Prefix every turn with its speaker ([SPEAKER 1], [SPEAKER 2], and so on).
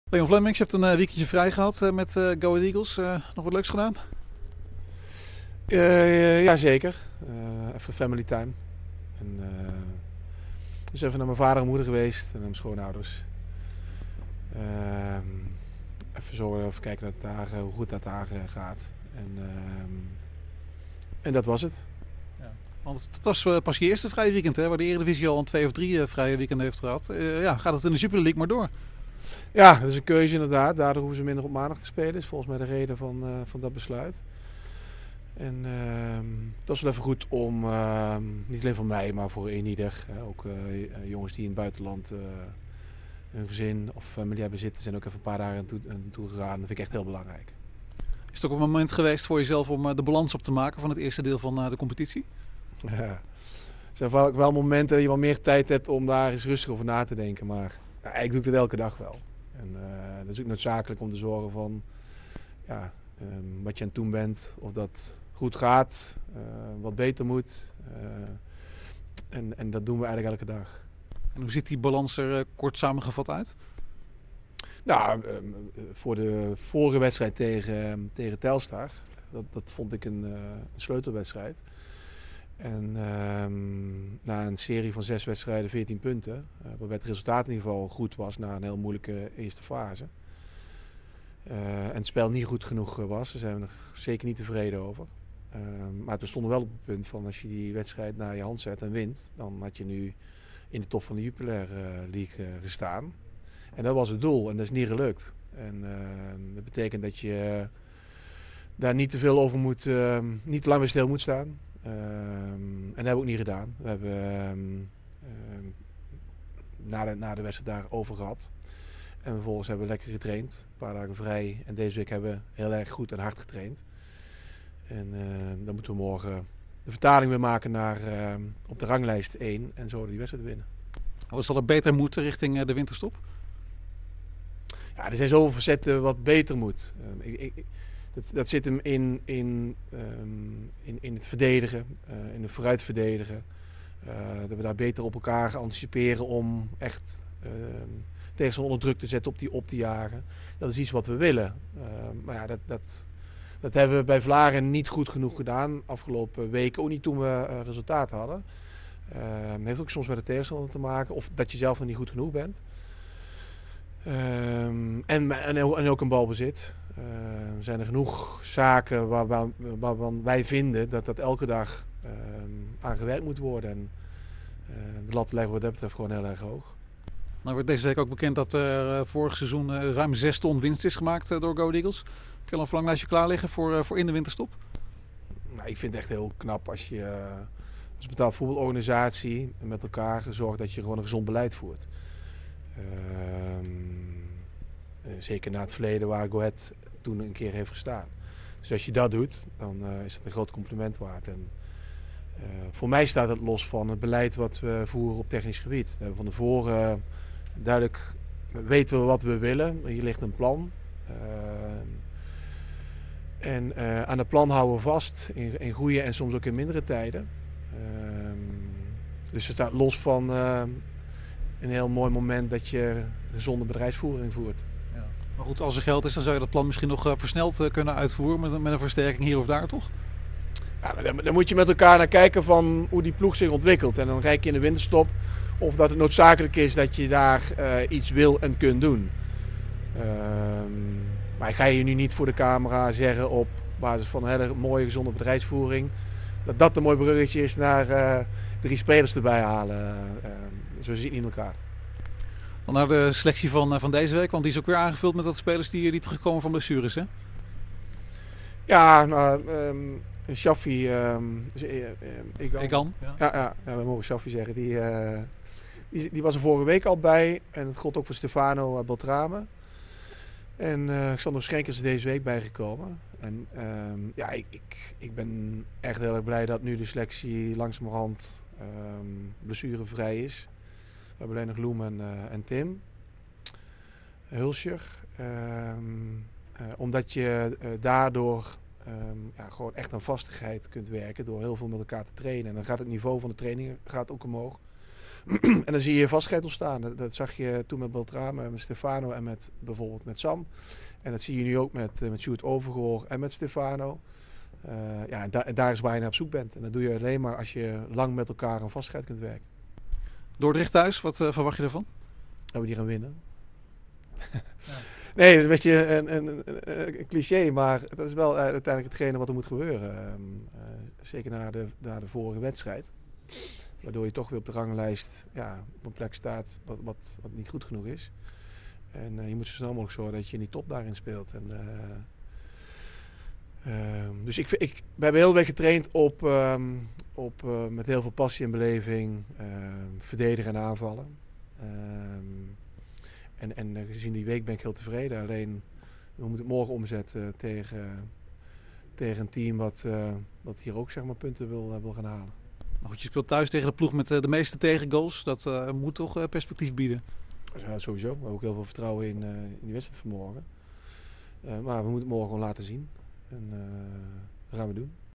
[SPEAKER 1] Leon Flemings, je hebt een weekendje vrij gehad met Go Ahead Eagles. Nog wat leuks gedaan?
[SPEAKER 2] Ja, zeker. Even family time. En, dus even naar mijn vader en moeder geweest en naar mijn schoonouders. Ehm, even zorgen, even kijken naar het dagen, hoe goed dat dagen gaat. En dat was het.
[SPEAKER 1] Ja. Want het was pas je eerste vrije weekend, hè, waar de Eredivisie al een 2 of 3 vrije weekenden heeft gehad. Ja, gaat het in de Super League maar door?
[SPEAKER 2] Ja, dat is een keuze inderdaad. Daardoor hoeven ze minder op maandag te spelen. Dat is volgens mij de reden van dat besluit. En dat is wel even goed om, niet alleen voor mij, maar voor eenieder. Ook jongens die in het buitenland hun gezin of familie hebben zitten, zijn ook even een paar dagen naartoe gegaan. Dat vind ik echt heel belangrijk.
[SPEAKER 1] Is het ook een moment geweest voor jezelf om de balans op te maken van het eerste deel van de competitie?
[SPEAKER 2] Ja. Er zijn vaak wel momenten dat je wat meer tijd hebt om daar eens rustig over na te denken. Maar ja, ik doe het elke dag wel. En dat is ook noodzakelijk om te zorgen van ja, wat je aan het doen bent, of dat goed gaat, wat beter moet. En dat doen we eigenlijk elke dag.
[SPEAKER 1] En hoe ziet die balans er kort samengevat uit?
[SPEAKER 2] Nou, voor de vorige wedstrijd tegen Telstar, dat vond ik een sleutelwedstrijd. En na een serie van 6 wedstrijden, 14 punten, waarbij het resultaat in ieder geval goed was na een heel moeilijke eerste fase. En het spel niet goed genoeg was, daar zijn we nog zeker niet tevreden over. Maar we stonden wel op het punt van als je die wedstrijd naar je hand zet en wint, dan had je nu in de top van de Jupiler League gestaan. En dat was het doel en dat is niet gelukt. En dat betekent dat je daar niet te veel over moet, niet te lang bij stil moet staan. En dat hebben we ook niet gedaan. We hebben na de wedstrijd daarover gehad. En vervolgens hebben we lekker getraind. Een paar dagen vrij. En deze week hebben we heel erg goed en hard getraind. En dan moeten we morgen de vertaling weer maken naar op de ranglijst 1. En zo die wedstrijd winnen.
[SPEAKER 1] Wat zal er beter moeten richting de winterstop?
[SPEAKER 2] Ja, er zijn zoveel facetten wat beter moet. Dat zit hem in het verdedigen, in het vooruit verdedigen. Dat we daar beter op elkaar anticiperen om echt tegenstander onder druk te zetten, op te jagen. Dat is iets wat we willen. Maar ja, dat hebben we bij Vlagen niet goed genoeg gedaan afgelopen weken. Ook niet toen we resultaat hadden. Het heeft ook soms met de tegenstander te maken of dat je zelf nog niet goed genoeg bent. En ook een balbezit. Zijn er genoeg zaken waarvan wij vinden dat elke dag aan gewerkt moet worden. En de lat leggen wat dat betreft gewoon heel erg hoog.
[SPEAKER 1] Nou wordt deze week ook bekend dat er vorig seizoen ruim 6 ton winst is gemaakt door Go Ahead Eagles. Heb je al een verlanglijstje klaar liggen voor in de winterstop?
[SPEAKER 2] Nou, ik vind het echt heel knap als je als betaald voetbalorganisatie met elkaar zorgt dat je gewoon een gezond beleid voert. Zeker na het verleden waar Go Ahead toen een keer heeft gestaan. Dus als je dat doet, dan is dat een groot compliment waard. En, voor mij staat het los van het beleid wat we voeren op technisch gebied. We hebben van tevoren duidelijk weten we wat we willen. Hier ligt een plan. En aan het plan houden we vast in goede en soms ook in mindere tijden. Dus het staat los van een heel mooi moment dat je gezonde bedrijfsvoering voert.
[SPEAKER 1] Ja. Maar goed, als er geld is, dan zou je dat plan misschien nog versneld kunnen uitvoeren met een versterking hier of daar, toch?
[SPEAKER 2] Ja, maar dan moet je met elkaar naar kijken van hoe die ploeg zich ontwikkelt. En dan kijk je in de winterstop of dat het noodzakelijk is dat je daar iets wil en kunt doen. Maar ik ga je nu niet voor de camera zeggen op basis van een hele mooie gezonde bedrijfsvoering dat een mooi bruggetje is naar 3 spelers erbij halen. Zo zit het niet in elkaar.
[SPEAKER 1] Dan naar de selectie van deze week, want die is ook weer aangevuld met wat spelers die terugkomen van blessures, hè?
[SPEAKER 2] Ja, nou, Shaffi,
[SPEAKER 1] Egan.
[SPEAKER 2] Ja, we mogen Shaffi zeggen. Die was er vorige week al bij. En het gold ook voor Stefano Beltrame. En Xander Schenk is er deze week bijgekomen. En ja, ik ben echt heel erg blij dat nu de selectie langzamerhand blessurevrij is. We hebben alleen nog Loem en Tim Hulscher. Omdat je daardoor gewoon echt aan vastigheid kunt werken door heel veel met elkaar te trainen. En dan gaat het niveau van de trainingen gaat ook omhoog. En dan zie je vastheid ontstaan. Dat zag je toen met Beltrame, met Stefano en bijvoorbeeld met Sam. En dat zie je nu ook met Sjoerd Overgoor en met Stefano. Ja, en daar is waar je naar op zoek bent. En dat doe je alleen maar als je lang met elkaar aan vastheid kunt werken.
[SPEAKER 1] Dordrecht thuis, wat verwacht je daarvan?
[SPEAKER 2] Dat we die gaan winnen.
[SPEAKER 1] Ja.
[SPEAKER 2] Nee, dat is een beetje een cliché, maar dat is wel uiteindelijk hetgene wat er moet gebeuren. Zeker na de vorige wedstrijd. Waardoor je toch weer op de ranglijst op een plek staat wat niet goed genoeg is. En je moet zo snel mogelijk zorgen dat je in die top daarin speelt. Dus we hebben heel week getraind met heel veel passie en beleving. Verdedigen en aanvallen. En gezien die week ben ik heel tevreden. Alleen we moeten het morgen omzetten tegen een team wat hier ook zeg maar, punten wil gaan halen.
[SPEAKER 1] Maar goed, je speelt thuis tegen de ploeg met de meeste tegengoals. Dat moet toch perspectief bieden?
[SPEAKER 2] Ja, sowieso. We hebben ook heel veel vertrouwen in die wedstrijd van morgen. Maar we moeten het morgen gewoon laten zien. En dat gaan we doen.